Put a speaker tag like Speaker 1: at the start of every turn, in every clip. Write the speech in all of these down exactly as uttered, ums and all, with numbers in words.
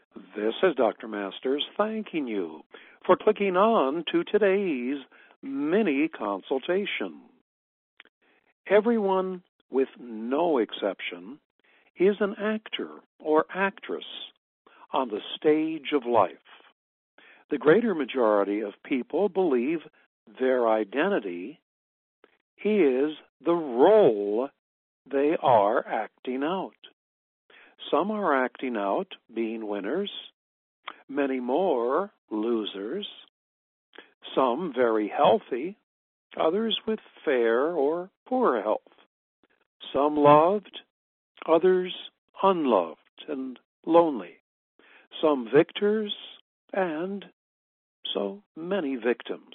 Speaker 1: This is Doctor Masters thanking you for clicking on to today's mini consultation. Everyone, with no exception, is an actor or actress on the stage of life. The greater majority of people believe their identity is the role they are acting out. Some are acting out being winners, many more losers, some very healthy, others with fair or poor health, some loved, others unloved and lonely, some victors, and so many victims.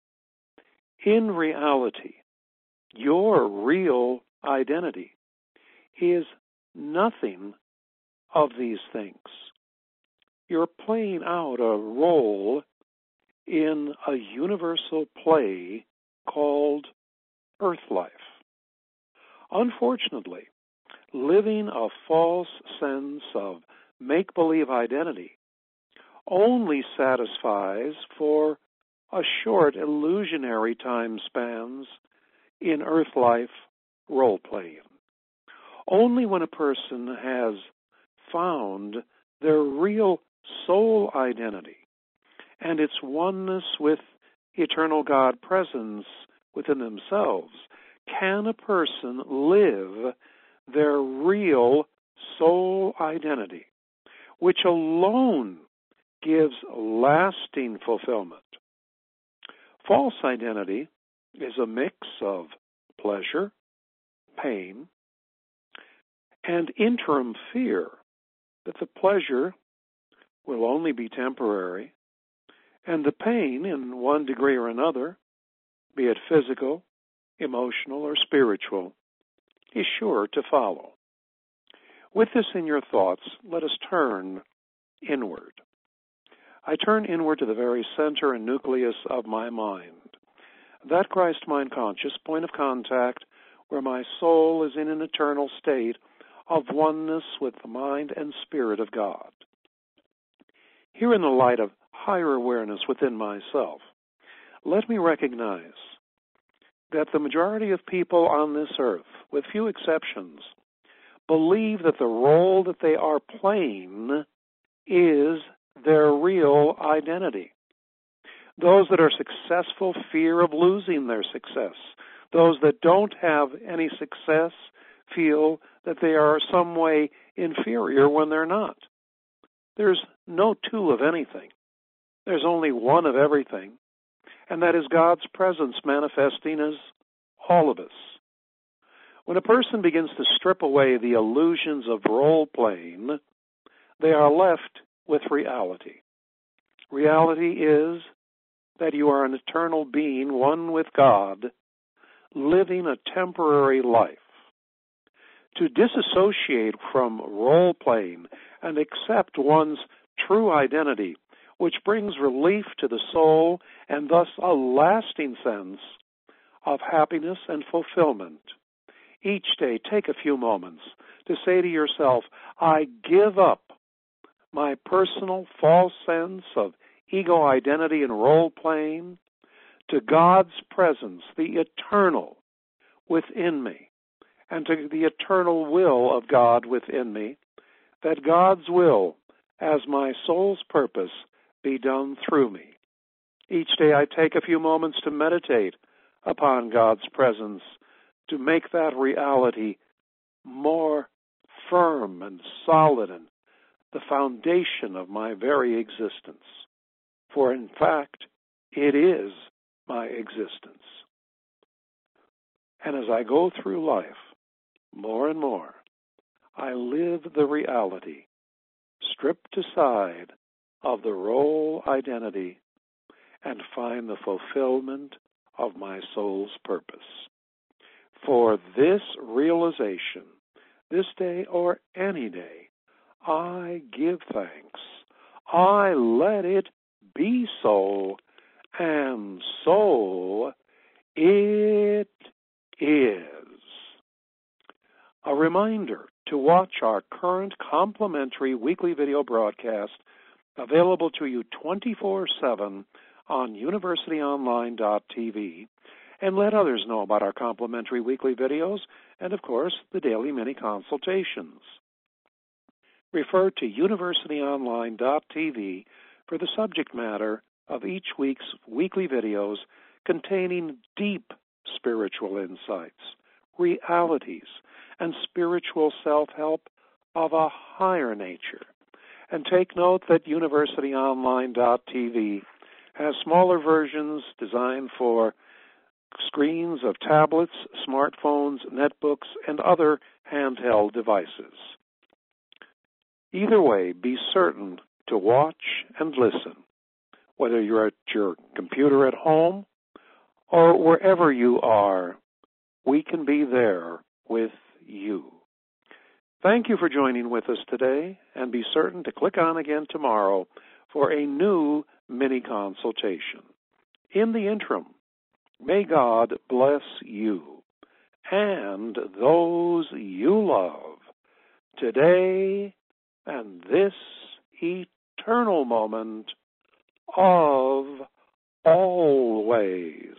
Speaker 1: In reality, your real identity is nothing of these things. You're playing out a role in a universal play called Earth life. Unfortunately, living a false sense of make-believe identity only satisfies for a short illusionary time spans in Earth life role-playing. Only when a person has found their real soul identity and its oneness with eternal God presence within themselves can a person live their real soul identity, which alone gives lasting fulfillment. False identity is a mix of pleasure, pain, and interim fear that the pleasure will only be temporary, and the pain, in one degree or another, be it physical, emotional, or spiritual, is sure to follow. With this in your thoughts, let us turn inward. I turn inward to the very center and nucleus of my mind, that Christ mind conscious point of contact where my soul is in an eternal state of oneness with the mind and spirit of God. Here in the light of higher awareness within myself, let me recognize that the majority of people on this earth, with few exceptions, believe that the role that they are playing is their real identity. Those that are successful fear of losing their success. Those that don't have any success feel that they are some way inferior when they're not. There's no two of anything. There's only one of everything, and that is God's presence manifesting as all of us. When a person begins to strip away the illusions of role-playing, they are left with reality. Reality is that you are an eternal being, one with God, living a temporary life. To disassociate from role-playing and accept one's true identity, which brings relief to the soul and thus a lasting sense of happiness and fulfillment. Each day, take a few moments to say to yourself, I give up my personal false sense of ego identity and role-playing to God's presence, the eternal within me, and to the eternal will of God within me, that God's will as my soul's purpose be done through me. Each day I take a few moments to meditate upon God's presence, to make that reality more firm and solid and the foundation of my very existence. For in fact, it is my existence. And as I go through life, more and more, I live the reality, stripped aside of the role identity, and find the fulfillment of my soul's purpose. For this realization, this day or any day, I give thanks. I let it be so, and so it is. A reminder to watch our current complimentary weekly video broadcast available to you twenty-four seven on university online dot t v, and let others know about our complimentary weekly videos and, of course, the daily mini consultations. Refer to university online dot t v for the subject matter of each week's weekly videos containing deep spiritual insights, realities, and spiritual self-help of a higher nature. And take note that university online dot t v has smaller versions designed for screens of tablets, smartphones, netbooks, and other handheld devices. Either way, be certain to watch and listen, whether you're at your computer at home or wherever you are. We can be there with you. Thank you for joining with us today, and be certain to click on again tomorrow for a new mini consultation. In the interim, may God bless you and those you love today and this eternal moment of always.